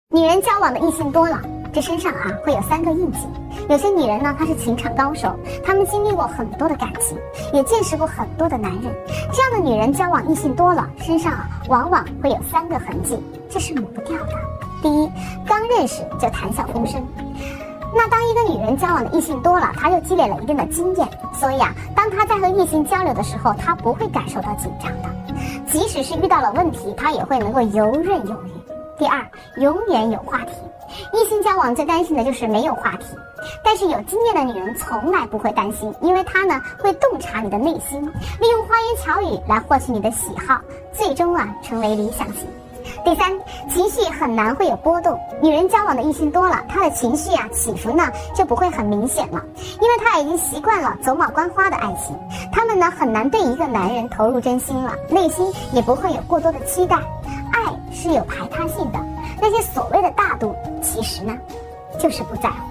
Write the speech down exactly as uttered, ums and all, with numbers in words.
女人交往的异性多了，这身上啊会有三个印记。有些女人呢，她是情场高手，她们经历过很多的感情，也见识过很多的男人。这样的女人交往异性多了，身上啊往往会有三个痕迹，这是抹不掉的。第一，刚认识就谈笑风生。那当一个女人交往的异性多了，她就积累了一定的经验，所以啊，当她在和异性交流的时候，她不会感受到紧张的，即使是遇到了问题，她也会能够游刃有余。第二，永远有话题。异性交往最担心的就是没有话题，但是有经验的女人从来不会担心，因为她呢会洞察你的内心，利用花言巧语来获取你的喜好，最终啊成为理想型。第三，情绪很难会有波动。女人交往的异性多了，她的情绪啊起伏呢就不会很明显了，因为她已经习惯了走马观花的爱情，她们呢很难对一个男人投入真心了，内心也不会有过多的期待。爱是有排他性的，那些所谓的大度，其实呢就是不在乎。